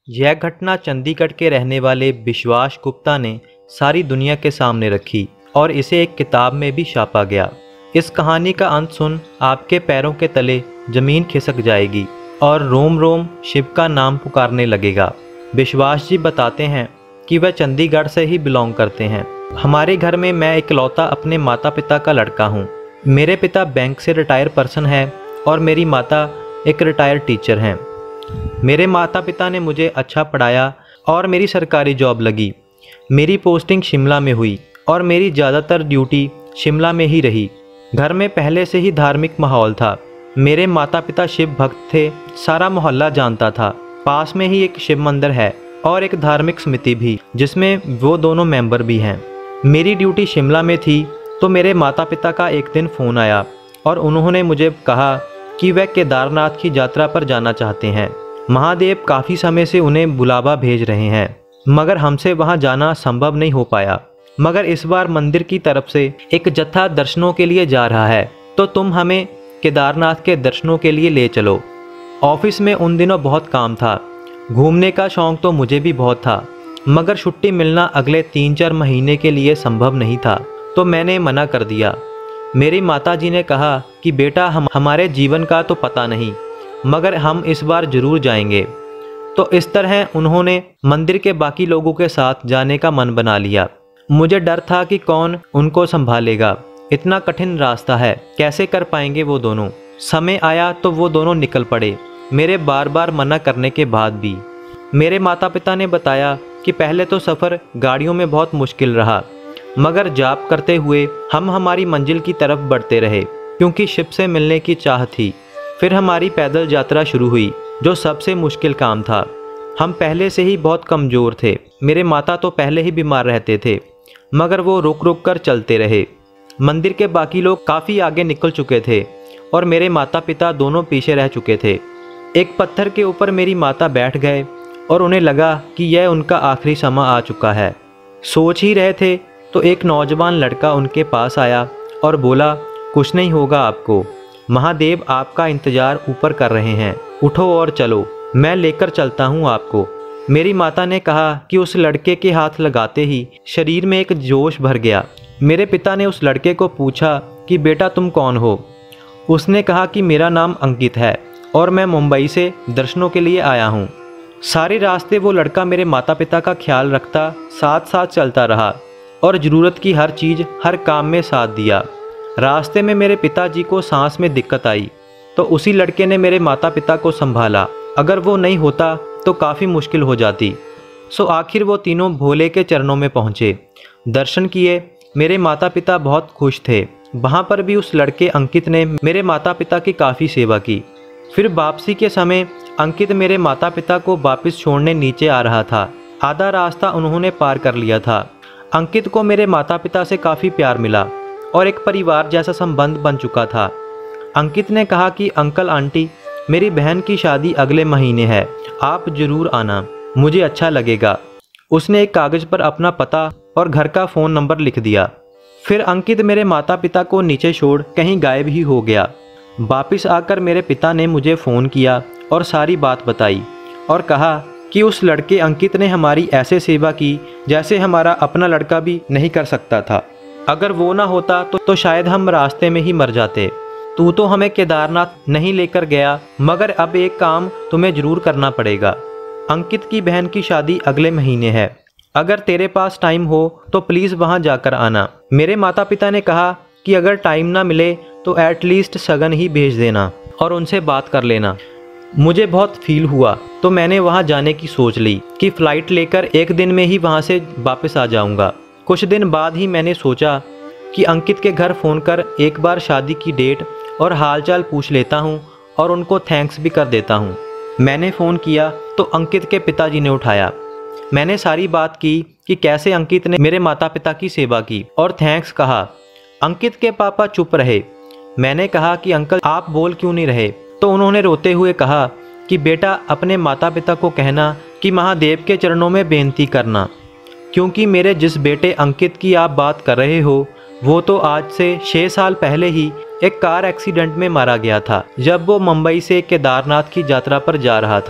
यह घटना चंडीगढ़ के रहने वाले विश्वास गुप्ता ने सारी दुनिया के सामने रखी और इसे एक किताब में भी छापा गया। इस कहानी का अंत सुन आपके पैरों के तले जमीन खिसक जाएगी और रोम रोम शिव का नाम पुकारने लगेगा। विश्वास जी बताते हैं कि वह चंडीगढ़ से ही बिलोंग करते हैं। हमारे घर में मैं इकलौता अपने माता पिता का लड़का हूँ। मेरे पिता बैंक से रिटायर पर्सन है और मेरी माता एक रिटायर्ड टीचर हैं। मेरे माता पिता ने मुझे अच्छा पढ़ाया और मेरी सरकारी जॉब लगी। मेरी पोस्टिंग शिमला में हुई और मेरी ज़्यादातर ड्यूटी शिमला में ही रही। घर में पहले से ही धार्मिक माहौल था। मेरे माता पिता शिव भक्त थे, सारा मोहल्ला जानता था। पास में ही एक शिव मंदिर है और एक धार्मिक समिति भी जिसमें वो दोनों मेंबर भी हैं। मेरी ड्यूटी शिमला में थी तो मेरे माता पिता का एक दिन फ़ोन आया और उन्होंने मुझे कहा कि वह केदारनाथ की यात्रा पर जाना चाहते हैं। महादेव काफ़ी समय से उन्हें बुलावा भेज रहे हैं मगर हमसे वहां जाना संभव नहीं हो पाया। मगर इस बार मंदिर की तरफ से एक जत्था दर्शनों के लिए जा रहा है तो तुम हमें केदारनाथ के दर्शनों के लिए ले चलो। ऑफिस में उन दिनों बहुत काम था। घूमने का शौक़ तो मुझे भी बहुत था मगर छुट्टी मिलना अगले 3-4 महीने के लिए संभव नहीं था तो मैंने मना कर दिया। मेरी माताजी ने कहा कि बेटा हमारे जीवन का तो पता नहीं मगर हम इस बार ज़रूर जाएंगे। तो इस तरह उन्होंने मंदिर के बाकी लोगों के साथ जाने का मन बना लिया। मुझे डर था कि कौन उनको संभालेगा, इतना कठिन रास्ता है, कैसे कर पाएंगे वो दोनों। समय आया तो वो दोनों निकल पड़े, मेरे बार बार मना करने के बाद भी। मेरे माता पिता ने बताया कि पहले तो सफ़र गाड़ियों में बहुत मुश्किल रहा मगर जाप करते हुए हम हमारी मंजिल की तरफ बढ़ते रहे क्योंकि शिव से मिलने की चाह थी। फिर हमारी पैदल यात्रा शुरू हुई जो सबसे मुश्किल काम था। हम पहले से ही बहुत कमज़ोर थे। मेरे माता तो पहले ही बीमार रहते थे मगर वो रुक रुक कर चलते रहे। मंदिर के बाकी लोग काफ़ी आगे निकल चुके थे और मेरे माता पिता दोनों पीछे रह चुके थे। एक पत्थर के ऊपर मेरी माता बैठ गए और उन्हें लगा कि यह उनका आखिरी समय आ चुका है। सोच ही रहे थे तो एक नौजवान लड़का उनके पास आया और बोला, कुछ नहीं होगा आपको, महादेव आपका इंतज़ार ऊपर कर रहे हैं, उठो और चलो, मैं लेकर चलता हूँ आपको। मेरी माता ने कहा कि उस लड़के के हाथ लगाते ही शरीर में एक जोश भर गया। मेरे पिता ने उस लड़के को पूछा कि बेटा तुम कौन हो। उसने कहा कि मेरा नाम अंकित है और मैं मुंबई से दर्शनों के लिए आया हूँ। सारे रास्ते वो लड़का मेरे माता पिता का ख्याल रखता, साथ साथ चलता रहा और ज़रूरत की हर चीज़ हर काम में साथ दिया। रास्ते में मेरे पिताजी को सांस में दिक्कत आई तो उसी लड़के ने मेरे माता पिता को संभाला। अगर वो नहीं होता तो काफ़ी मुश्किल हो जाती। सो आखिर वो तीनों भोले के चरणों में पहुँचे, दर्शन किए। मेरे माता पिता बहुत खुश थे। वहाँ पर भी उस लड़के अंकित ने मेरे माता पिता की काफ़ी सेवा की। फिर वापसी के समय अंकित मेरे माता पिता को वापस छोड़ने नीचे आ रहा था। आधा रास्ता उन्होंने पार कर लिया था। अंकित को मेरे माता पिता से काफ़ी प्यार मिला और एक परिवार जैसा संबंध बन चुका था। अंकित ने कहा कि अंकल आंटी, मेरी बहन की शादी अगले महीने है, आप ज़रूर आना, मुझे अच्छा लगेगा। उसने एक कागज़ पर अपना पता और घर का फ़ोन नंबर लिख दिया। फिर अंकित मेरे माता पिता को नीचे छोड़ कहीं गायब ही हो गया। वापस आकर मेरे पिता ने मुझे फ़ोन किया और सारी बात बताई और कहा कि उस लड़के अंकित ने हमारी ऐसे सेवा की जैसे हमारा अपना लड़का भी नहीं कर सकता था। अगर वो ना होता तो शायद हम रास्ते में ही मर जाते। तू तो हमें केदारनाथ नहीं लेकर गया मगर अब एक काम तुम्हें ज़रूर करना पड़ेगा। अंकित की बहन की शादी अगले महीने है, अगर तेरे पास टाइम हो तो प्लीज़ वहाँ जाकर आना। मेरे माता पिता ने कहा कि अगर टाइम ना मिले तो एटलीस्ट सगन ही भेज देना और उनसे बात कर लेना। मुझे बहुत फील हुआ तो मैंने वहाँ जाने की सोच ली कि फ़्लाइट लेकर एक दिन में ही वहाँ से वापस आ जाऊँगा। कुछ दिन बाद ही मैंने सोचा कि अंकित के घर फ़ोन कर एक बार शादी की डेट और हालचाल पूछ लेता हूँ और उनको थैंक्स भी कर देता हूँ। मैंने फ़ोन किया तो अंकित के पिताजी ने उठाया। मैंने सारी बात की कि कैसे अंकित ने मेरे माता पिता की सेवा की और थैंक्स कहा। अंकित के पापा चुप रहे। मैंने कहा कि अंकल आप बोल क्यों नहीं रहे, तो उन्होंने रोते हुए कहा कि बेटा अपने माता पिता को कहना कि महादेव के चरणों में बेनती करना, क्योंकि मेरे जिस बेटे अंकित की आप बात कर रहे हो वो तो आज से 6 साल पहले ही एक कार एक्सीडेंट में मारा गया था जब वो मुंबई से केदारनाथ की यात्रा पर जा रहा था।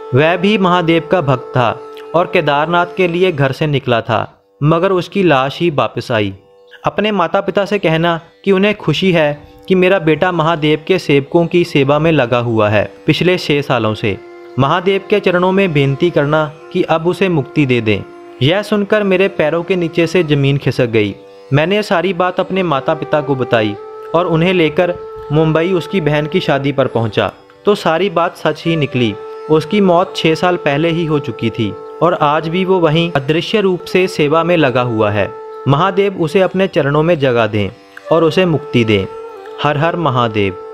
वह भी महादेव का भक्त था और केदारनाथ के लिए घर से निकला था, मगर उसकी लाश ही वापस आई। अपने माता पिता से कहना कि उन्हें खुशी है कि मेरा बेटा महादेव के सेवकों की सेवा में लगा हुआ है पिछले 6 सालों से। महादेव के चरणों में बेनती करना कि अब उसे मुक्ति दे दें। यह सुनकर मेरे पैरों के नीचे से ज़मीन खिसक गई। मैंने सारी बात अपने माता पिता को बताई और उन्हें लेकर मुंबई उसकी बहन की शादी पर पहुंचा, तो सारी बात सच ही निकली। उसकी मौत 6 साल पहले ही हो चुकी थी और आज भी वो वहीं अदृश्य रूप से सेवा में लगा हुआ है। महादेव उसे अपने चरणों में जगह दें और उसे मुक्ति दें। हर हर महादेव।